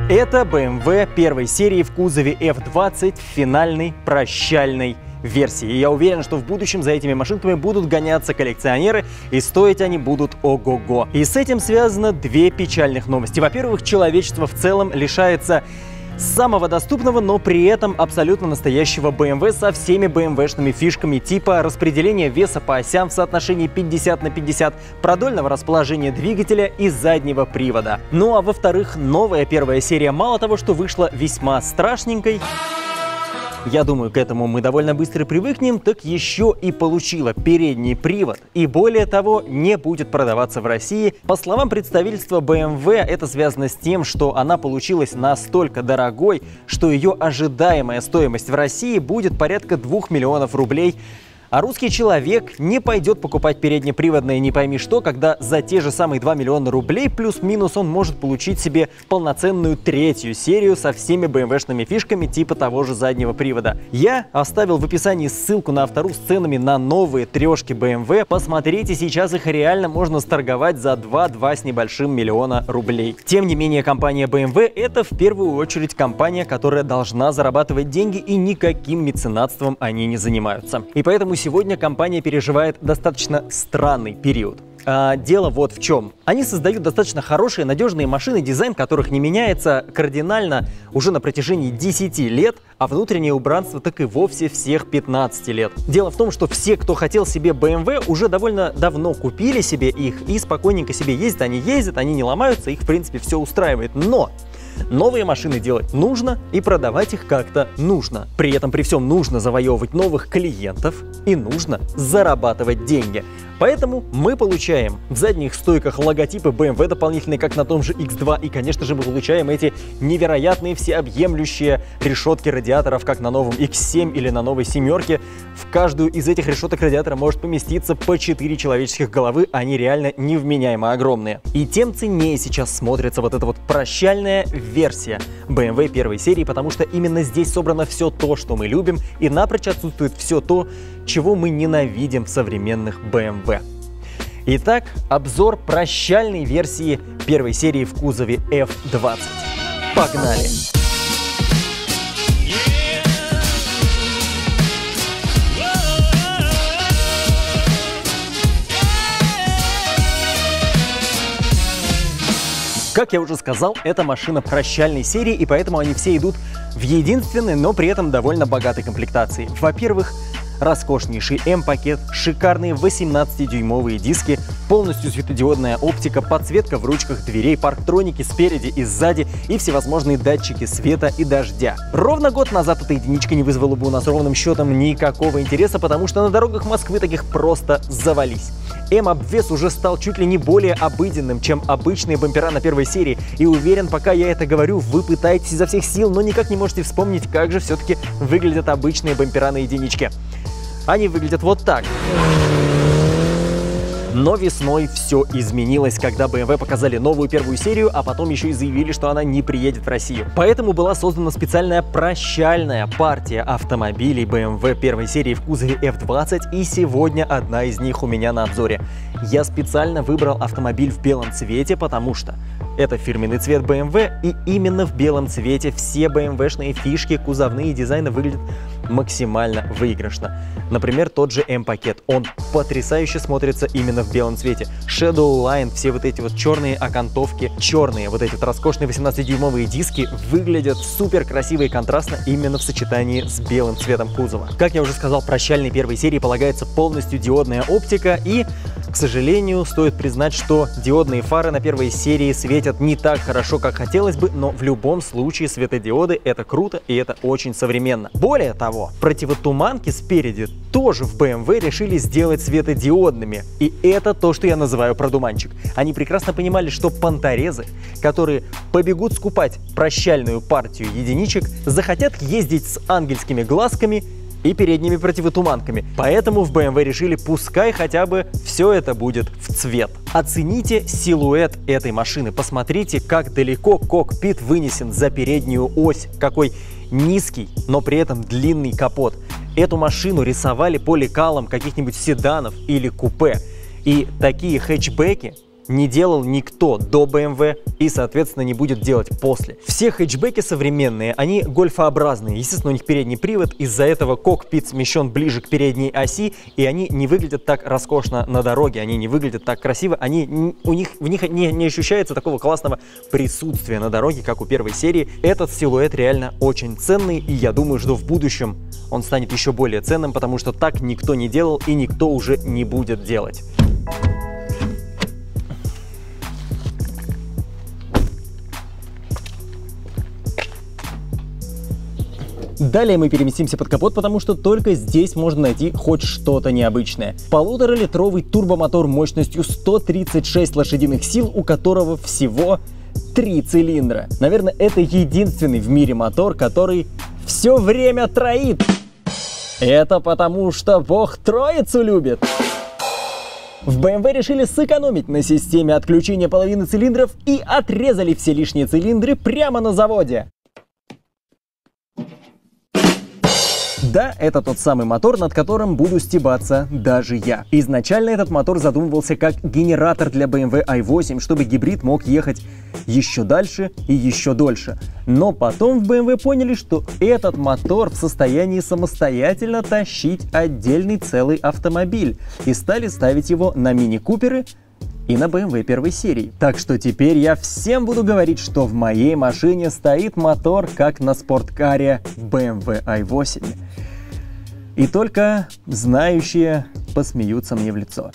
Это BMW первой серии в кузове F20 в финальной прощальной версии. И я уверен, что в будущем за этими машинками будут гоняться коллекционеры, и стоить они будут ого-го. И с этим связано две печальных новости. Во-первых, человечество в целом лишается самого доступного, но при этом абсолютно настоящего BMW со всеми BMW-шными фишками типа распределения веса по осям в соотношении 50/50, продольного расположения двигателя и заднего привода. Ну а во-вторых, новая первая серия мало того, что вышла весьма страшненькой, я думаю, к этому мы довольно быстро привыкнем, так еще и получила передний привод. И более того, не будет продаваться в России. По словам представительства BMW, это связано с тем, что она получилась настолько дорогой, что ее ожидаемая стоимость в России будет порядка 2 миллионов рублей. А русский человек не пойдет покупать переднеприводное не пойми что, когда за те же самые 2 миллиона рублей плюс-минус он может получить себе полноценную третью серию со всеми BMW-шными фишками типа того же заднего привода. Я оставил в описании ссылку на автору с ценами на новые трешки BMW. Посмотрите, сейчас их реально можно сторговать за 2 с небольшим миллиона рублей. Тем не менее, компания BMW — это в первую очередь компания, которая должна зарабатывать деньги, и никаким меценатством они не занимаются. И поэтому сегодня компания переживает достаточно странный период. Дело вот в чем. Они создают достаточно хорошие, надежные машины, дизайн которых не меняется кардинально уже на протяжении 10 лет, а внутреннее убранство так и вовсе всех 15 лет. Дело в том, что все, кто хотел себе BMW, уже довольно давно купили себе их и спокойненько себе ездят, они не ломаются, их в принципе все устраивает. Но новые машины делать нужно и продавать их как-то нужно. При этом при всем нужно завоевывать новых клиентов и нужно зарабатывать деньги. Поэтому мы получаем в задних стойках логотипы BMW дополнительные, как на том же X2, и, конечно же, мы получаем эти невероятные всеобъемлющие решетки радиаторов, как на новом X7 или на новой семерке. В каждую из этих решеток радиатора может поместиться по 4 человеческих головы, они реально невменяемо огромные. И тем ценнее сейчас смотрится вот эта вот прощальная версия BMW первой серии, потому что именно здесь собрано все то, что мы любим, и напрочь отсутствует все то, чего мы ненавидим в современных BMW. Итак, обзор прощальной версии первой серии в кузове F20. Погнали! Как я уже сказал, это машина прощальной серии, и поэтому они все идут в единственной, но при этом довольно богатой комплектации. Во-первых, роскошнейший М-пакет, шикарные 18-дюймовые диски, полностью светодиодная оптика, подсветка в ручках дверей, парктроники спереди и сзади и всевозможные датчики света и дождя. Ровно год назад эта единичка не вызвала бы у нас ровным счетом никакого интереса, потому что на дорогах Москвы таких просто завались. М-обвес уже стал чуть ли не более обыденным, чем обычные бампера на первой серии, и уверен, пока я это говорю, вы пытаетесь изо всех сил, но никак не можете вспомнить, как же все-таки выглядят обычные бампера на единичке. Они выглядят вот так. Но весной все изменилось, когда BMW показали новую первую серию, а потом еще и заявили, что она не приедет в Россию. Поэтому была создана специальная прощальная партия автомобилей BMW первой серии в кузове F20, и сегодня одна из них у меня на обзоре. Я специально выбрал автомобиль в белом цвете, потому что это фирменный цвет BMW, и именно в белом цвете все BMW-шные фишки, кузовные дизайны выглядят максимально выигрышно. Например, тот же М-пакет. Он потрясающе смотрится именно в белом цвете. Shadow Line, все вот эти вот черные окантовки, черные вот эти вот роскошные 18-дюймовые диски выглядят супер красиво и контрастно именно в сочетании с белым цветом кузова. Как я уже сказал, прощальной первой серии полагается полностью диодная оптика, и, к сожалению, стоит признать, что диодные фары на первой серии светят не так хорошо, как хотелось бы, но в любом случае светодиоды — это круто и это очень современно. Более того, противотуманки спереди тоже в BMW решили сделать светодиодными, и это то, что я называю продуманчик. Они прекрасно понимали, что понторезы, которые побегут скупать прощальную партию единичек, захотят ездить с ангельскими глазками и передними противотуманками. Поэтому в BMW решили, пускай хотя бы все это будет в цвет. Оцените силуэт этой машины. Посмотрите, как далеко кокпит вынесен за переднюю ось. Какой низкий, но при этом длинный капот. Эту машину рисовали по лекалам каких-нибудь седанов или купе. И такие хэтчбеки не делал никто до BMW и, соответственно, не будет делать после. Все хэтчбеки современные, они гольфообразные. Естественно, у них передний привод, из-за этого кокпит смещен ближе к передней оси, и они не выглядят так роскошно на дороге, они не выглядят так красиво, в них не ощущается такого классного присутствия на дороге, как у первой серии. Этот силуэт реально очень ценный, и я думаю, что в будущем он станет еще более ценным, потому что так никто не делал и никто уже не будет делать. Далее мы переместимся под капот, потому что только здесь можно найти хоть что-то необычное. 1,5-литровый турбомотор мощностью 136 лошадиных сил, у которого всего 3 цилиндра. Наверное, это единственный в мире мотор, который все время троит. Это потому, что Бог троицу любит. В BMW решили сэкономить на системе отключения половины цилиндров и отрезали все лишние цилиндры прямо на заводе. Да, это тот самый мотор, над которым буду стебаться даже я. Изначально этот мотор задумывался как генератор для BMW i8, чтобы гибрид мог ехать еще дальше и еще дольше. Но потом в BMW поняли, что этот мотор в состоянии самостоятельно тащить отдельный целый автомобиль, и стали ставить его на мини-куперы и на BMW первой серии. Так что теперь я всем буду говорить, что в моей машине стоит мотор, как на спорткаре BMW i8. И только знающие посмеются мне в лицо.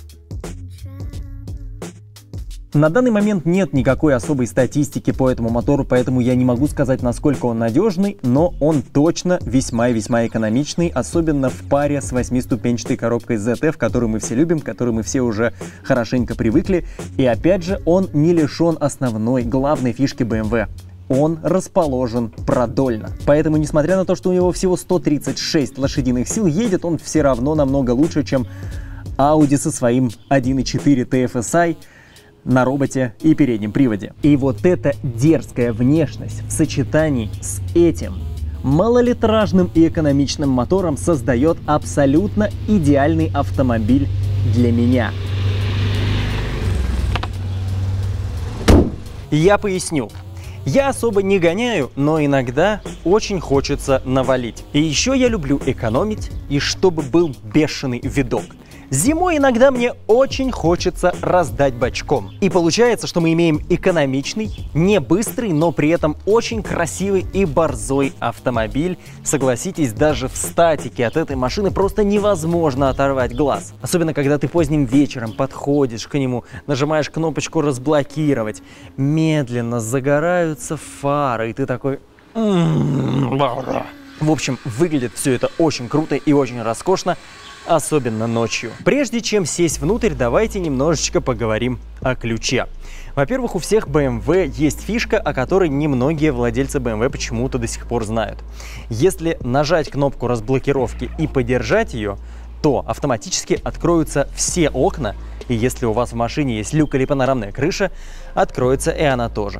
На данный момент нет никакой особой статистики по этому мотору, поэтому я не могу сказать, насколько он надежный, но он точно весьма и весьма экономичный, особенно в паре с 8-ступенчатой коробкой ZF, которую мы все любим, к которой мы все уже хорошенько привыкли. И опять же, он не лишен основной, главной фишки BMW. Он расположен продольно. Поэтому, несмотря на то, что у него всего 136 лошадиных сил, едет он все равно намного лучше, чем Audi со своим 1.4 TFSI на роботе и переднем приводе. И вот эта дерзкая внешность в сочетании с этим малолитражным и экономичным мотором создает абсолютно идеальный автомобиль для меня. Я поясню. Я особо не гоняю, но иногда очень хочется навалить. И еще я люблю экономить, и чтобы был бешеный видок. Зимой иногда мне очень хочется раздать бочком. И получается, что мы имеем экономичный, не быстрый, но при этом очень красивый и борзой автомобиль. Согласитесь, даже в статике от этой машины просто невозможно оторвать глаз. Особенно, когда ты поздним вечером подходишь к нему, нажимаешь кнопочку «Разблокировать», медленно загораются фары, и ты такой... В общем, выглядит все это очень круто и очень роскошно, особенно ночью. Прежде чем сесть внутрь, давайте немножечко поговорим о ключе. Во-первых, у всех BMW есть фишка, о которой немногие владельцы BMW почему-то до сих пор знают. Если нажать кнопку разблокировки и подержать ее, то автоматически откроются все окна, и если у вас в машине есть люк или панорамная крыша, откроется и она тоже.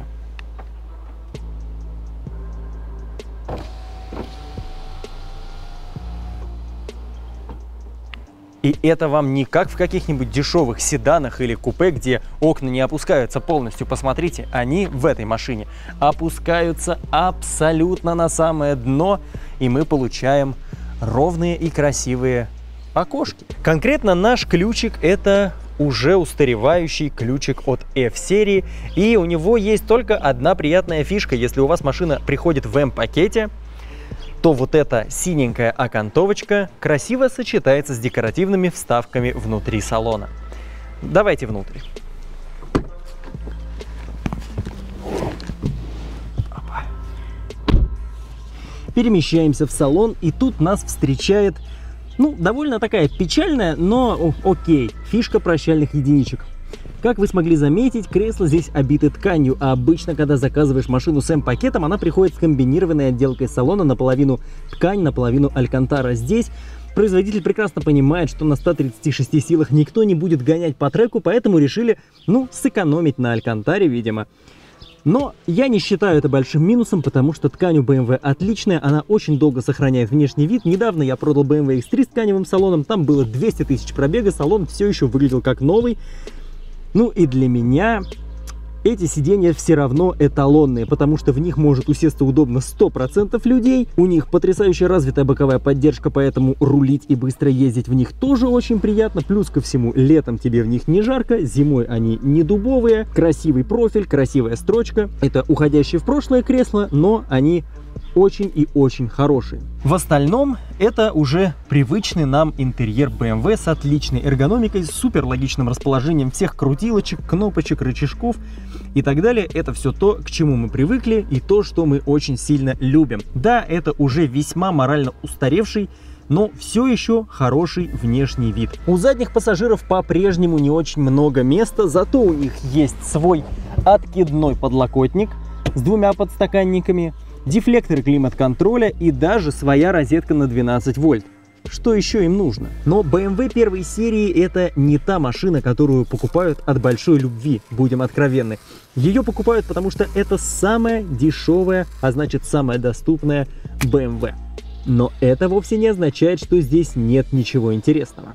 И это вам не как в каких-нибудь дешевых седанах или купе, где окна не опускаются полностью. Посмотрите, они в этой машине опускаются абсолютно на самое дно, и мы получаем ровные и красивые окошки. Конкретно наш ключик — это уже устаревающий ключик от F-серии, и у него есть только одна приятная фишка. Если у вас машина приходит в М-пакете, то вот эта синенькая окантовочка красиво сочетается с декоративными вставками внутри салона. Давайте внутрь. Перемещаемся в салон, и тут нас встречает, довольно такая печальная, но окей, фишка прощальных единичек. Как вы смогли заметить, кресла здесь обиты тканью, а обычно, когда заказываешь машину с М-пакетом, она приходит с комбинированной отделкой салона, наполовину ткань, наполовину алькантара. Здесь производитель прекрасно понимает, что на 136 силах никто не будет гонять по треку, поэтому решили, сэкономить на алькантаре, видимо. Но я не считаю это большим минусом, потому что ткань у BMW отличная, она очень долго сохраняет внешний вид. Недавно я продал BMW X3 с тканевым салоном, там было 200 тысяч пробега, салон все еще выглядел как новый. Ну и для меня эти сиденья все равно эталонные, потому что в них может усесться удобно 100% людей. У них потрясающе развитая боковая поддержка, поэтому рулить и быстро ездить в них тоже очень приятно. Плюс ко всему, летом тебе в них не жарко, зимой они не дубовые. Красивый профиль, красивая строчка. Это уходящие в прошлое кресла, но они очень и очень хорошие. В остальном это уже привычный нам интерьер BMW с отличной эргономикой, с супер логичным расположением всех крутилочек, кнопочек, рычажков и так далее. Это все то, к чему мы привыкли и то, что мы очень сильно любим. Да, это уже весьма морально устаревший, но все еще хороший внешний вид. У задних пассажиров по-прежнему не очень много места, зато у них есть свой откидной подлокотник с двумя подстаканниками, дефлекторы климат-контроля и даже своя розетка на 12 вольт. Что еще им нужно? Но BMW первой серии это не та машина, которую покупают от большой любви, будем откровенны. Ее покупают, потому что это самая дешевая, а значит самая доступная BMW. Но это вовсе не означает, что здесь нет ничего интересного.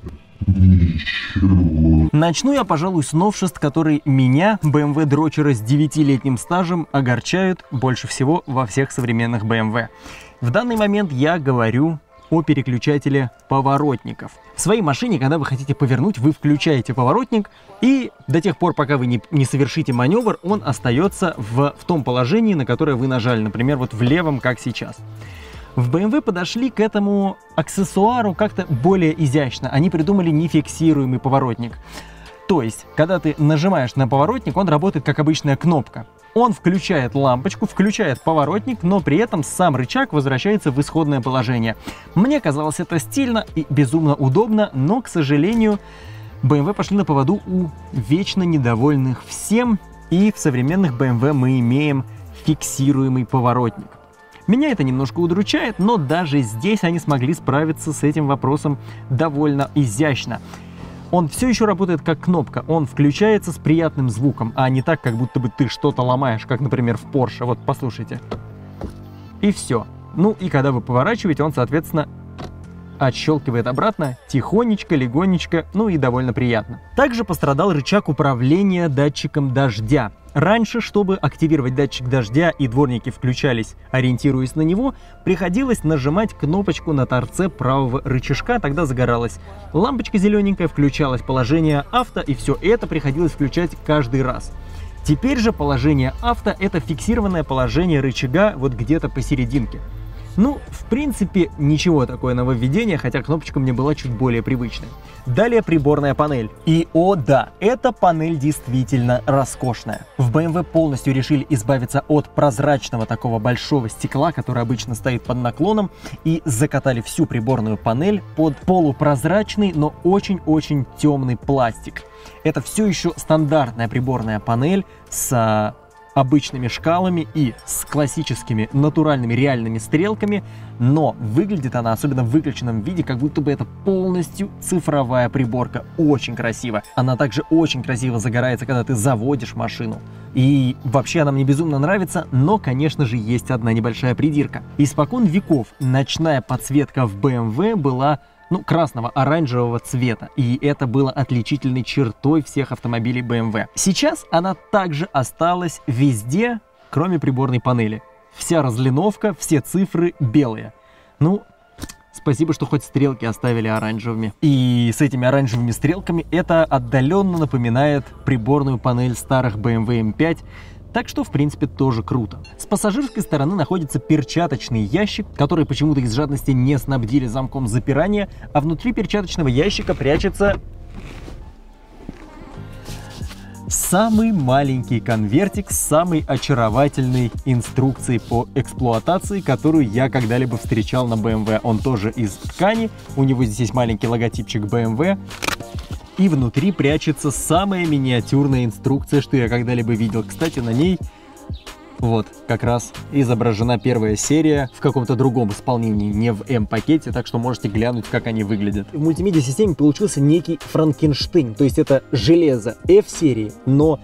Начну я, пожалуй, с новшеств, которые меня, BMW-дрочера с 9-летним стажем, огорчают больше всего во всех современных BMW. В данный момент я говорю о переключателе поворотников. В своей машине, когда вы хотите повернуть, вы включаете поворотник, и до тех пор, пока вы не совершите маневр, он остается в том положении, на которое вы нажали, например, вот в левом, как сейчас. В BMW подошли к этому аксессуару как-то более изящно. Они придумали нефиксируемый поворотник. То есть, когда ты нажимаешь на поворотник, он работает как обычная кнопка. Он включает лампочку, включает поворотник, но при этом сам рычаг возвращается в исходное положение. Мне казалось это стильно и безумно удобно, но, к сожалению, BMW пошли на поводу у вечно недовольных всем, и в современных BMW мы имеем фиксируемый поворотник. Меня это немножко удручает, но даже здесь они смогли справиться с этим вопросом довольно изящно. Он все еще работает как кнопка, он включается с приятным звуком, а не так, как будто бы ты что-то ломаешь, как, например, в Porsche. Вот, послушайте. И все. Ну и когда вы поворачиваете, он, соответственно, отщелкивает обратно, тихонечко, легонечко, ну и довольно приятно. Также пострадал рычаг управления датчиком дождя. Раньше, чтобы активировать датчик дождя и дворники включались, ориентируясь на него, приходилось нажимать кнопочку на торце правого рычажка, тогда загоралась лампочка зелененькая, включалось положение авто, и все это приходилось включать каждый раз. Теперь же положение авто — это фиксированное положение рычага вот где-то посерединке. Ну, в принципе, ничего такое нововведение, хотя кнопочка мне была чуть более привычной. Далее приборная панель. И о да, эта панель действительно роскошная. В BMW полностью решили избавиться от прозрачного такого большого стекла, которое обычно стоит под наклоном, и закатали всю приборную панель под полупрозрачный, но очень-очень темный пластик. Это все еще стандартная приборная панель с обычными шкалами и с классическими натуральными реальными стрелками, но выглядит она, особенно в выключенном виде, как будто бы это полностью цифровая приборка. Очень красиво. Она также очень красиво загорается, когда ты заводишь машину. И вообще она мне безумно нравится, но, конечно же, есть одна небольшая придирка. Испокон веков ночная подсветка в BMW была красного, оранжевого цвета. И это было отличительной чертой всех автомобилей BMW. Сейчас она также осталась везде, кроме приборной панели. Вся разлиновка, все цифры белые. Ну, спасибо, что хоть стрелки оставили оранжевыми. И с этими оранжевыми стрелками это отдаленно напоминает приборную панель старых BMW M5. Так что, в принципе, тоже круто. С пассажирской стороны находится перчаточный ящик, который почему-то из жадности не снабдили замком запирания, а внутри перчаточного ящика прячется самый маленький конвертик с самой очаровательной инструкцией по эксплуатации, которую я когда-либо встречал на BMW. Он тоже из ткани, у него здесь есть маленький логотипчик BMW. И внутри прячется самая миниатюрная инструкция, что я когда-либо видел. Кстати, на ней вот как раз изображена первая серия в каком-то другом исполнении, не в M-пакете, так что можете глянуть, как они выглядят. В мультимедиа-системе получился некий Франкенштейн, то есть это железо F-серии, но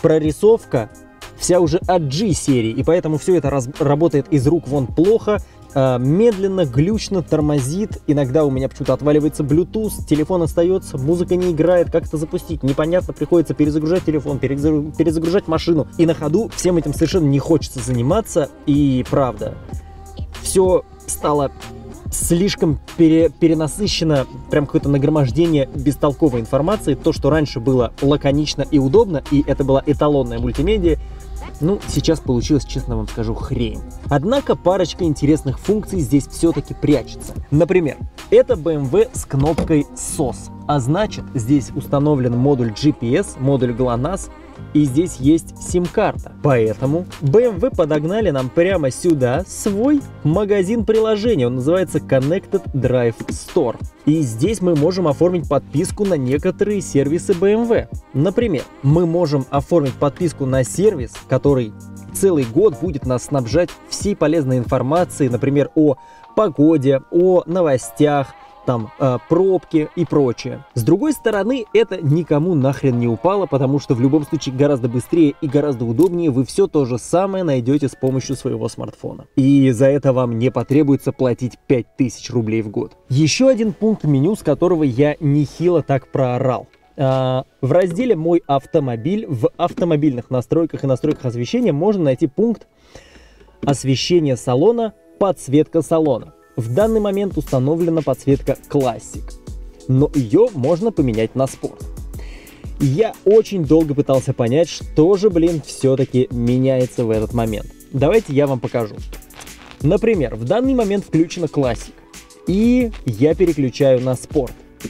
прорисовка вся уже от G-серии, и поэтому все это работает из рук вон плохо, медленно, глючно, тормозит, иногда у меня почему-то отваливается Bluetooth, телефон остается, музыка не играет, как это запустить, непонятно, приходится перезагружать телефон, перезагружать машину, и на ходу всем этим совершенно не хочется заниматься, и правда, все стало слишком перенасыщено, прям какое-то нагромождение бестолковой информации. То, что раньше было лаконично и удобно, и это была эталонная мультимедиа, ну, сейчас получилось, честно вам скажу, хрень. Однако парочка интересных функций здесь все-таки прячется. Например, это BMW с кнопкой SOS, а значит, здесь установлен модуль GPS, модуль GLONASS, и здесь есть сим-карта. Поэтому BMW подогнали нам прямо сюда свой магазин приложений. Он называется Connected Drive Store. И здесь мы можем оформить подписку на некоторые сервисы BMW. Например, мы можем оформить подписку на сервис, который целый год будет нас снабжать всей полезной информацией, например, о погоде, о новостях, там пробки и прочее. С другой стороны, это никому нахрен не упало, потому что в любом случае гораздо быстрее и гораздо удобнее вы все то же самое найдете с помощью своего смартфона. И за это вам не потребуется платить 5000 рублей в год. Еще один пункт меню, с которого я нехило так проорал. В разделе «Мой автомобиль» в автомобильных настройках и настройках освещения можно найти пункт «Освещение салона, подсветка салона». В данный момент установлена подсветка Classic, но ее можно поменять на Sport. Я очень долго пытался понять, что же, блин, все-таки меняется в этот момент. Давайте я вам покажу. Например, в данный момент включена Classic, и я переключаю на Sport.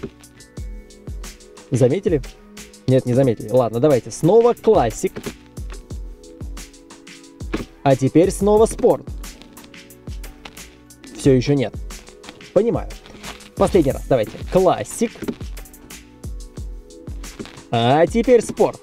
Заметили? Нет, не заметили. Ладно, давайте снова Classic, а теперь снова Sport. Все еще нет. Понимаю. Последний раз. Давайте. Classic. А теперь Sport.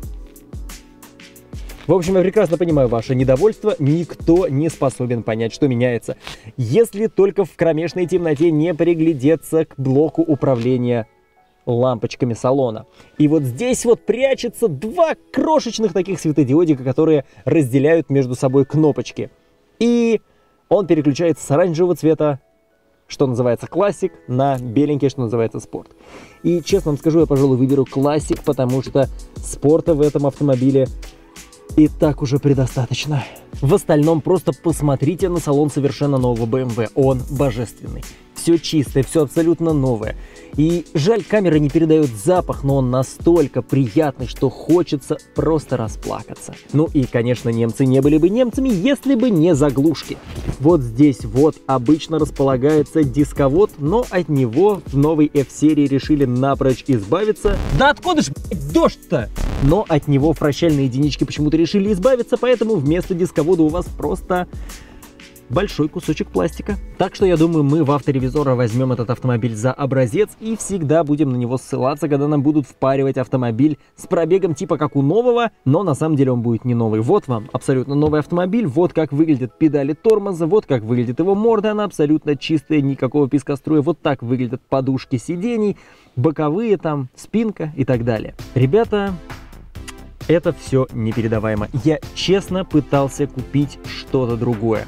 В общем, я прекрасно понимаю ваше недовольство. Никто не способен понять, что меняется, если только в кромешной темноте не приглядеться к блоку управления лампочками салона. И вот здесь вот прячется два крошечных таких светодиодика, которые разделяют между собой кнопочки. И он переключается с оранжевого цвета, что называется Classic, на беленький, что называется Sport. И честно вам скажу, я, пожалуй, выберу Classic, потому что спорта в этом автомобиле и так уже предостаточно. В остальном просто посмотрите на салон совершенно нового BMW. Он божественный. Все чистое, все абсолютно новое. И жаль, камера не передает запах, но он настолько приятный, что хочется просто расплакаться. Ну и, конечно, немцы не были бы немцами, если бы не заглушки. Вот здесь вот обычно располагается дисковод, но от него в новой F-серии решили напрочь избавиться. Да откуда ж, блядь, дождь-то? Но от него в прощальной единичке почему-то решили избавиться, поэтому вместо дисковода у вас просто большой кусочек пластика. Так что я думаю, мы в Авторевизора возьмем этот автомобиль за образец и всегда будем на него ссылаться, когда нам будут впаривать автомобиль с пробегом типа как у нового, но на самом деле он будет не новый. Вот вам абсолютно новый автомобиль, вот как выглядят педали тормоза, вот как выглядит его морда, она абсолютно чистая, никакого пескоструя, вот так выглядят подушки сидений, боковые там, спинка и так далее. Ребята, это все непередаваемо. Я честно пытался купить что-то другое.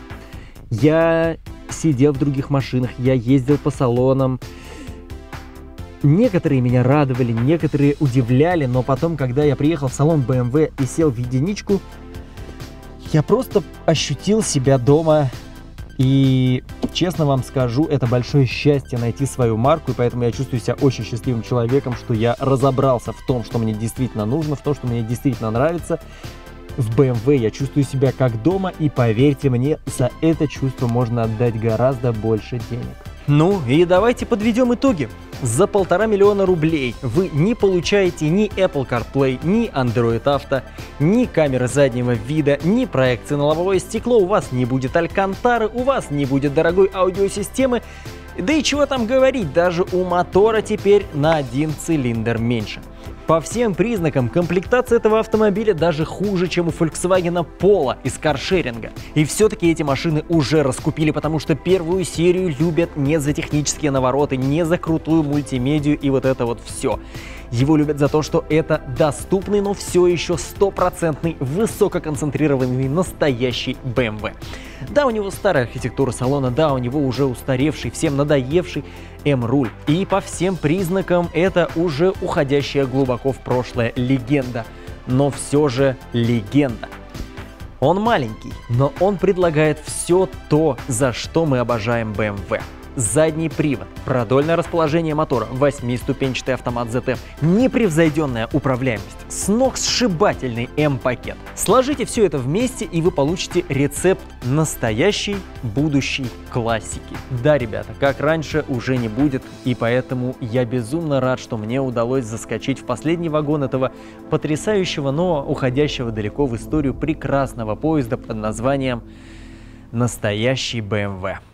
Я сидел в других машинах, я ездил по салонам. Некоторые меня радовали, некоторые удивляли, но потом, когда я приехал в салон BMW и сел в единичку, я просто ощутил себя дома. И честно вам скажу, это большое счастье найти свою марку, и поэтому я чувствую себя очень счастливым человеком, что я разобрался в том, что мне действительно нужно, в том, что мне действительно нравится. В BMW я чувствую себя как дома, и поверьте мне, за это чувство можно отдать гораздо больше денег. Ну и давайте подведем итоги. За 1,5 миллиона рублей вы не получаете ни Apple CarPlay, ни Android Auto, ни камеры заднего вида, ни проекции на лобовое стекло, у вас не будет алькантары, у вас не будет дорогой аудиосистемы, да и чего там говорить, даже у мотора теперь на 1 цилиндр меньше. По всем признакам комплектация этого автомобиля даже хуже, чем у Volkswagen Polo из каршеринга. И все-таки эти машины уже раскупили, потому что первую серию любят не за технические навороты, не за крутую мультимедию и вот это вот все. Его любят за то, что это доступный, но все еще стопроцентный, высококонцентрированный настоящий BMW. Да, у него старая архитектура салона, да, у него уже устаревший, всем надоевший М-руль. И по всем признакам это уже уходящая глубоко в прошлое легенда. Но все же легенда. Он маленький, но он предлагает все то, за что мы обожаем BMW. Задний привод, продольное расположение мотора, 8-ступенчатый автомат ZF, непревзойденная управляемость, сногсшибательный М-пакет. Сложите все это вместе, и вы получите рецепт настоящей будущей классики. Да, ребята, как раньше уже не будет, и поэтому я безумно рад, что мне удалось заскочить в последний вагон этого потрясающего, но уходящего далеко в историю прекрасного поезда под названием «Настоящий BMW».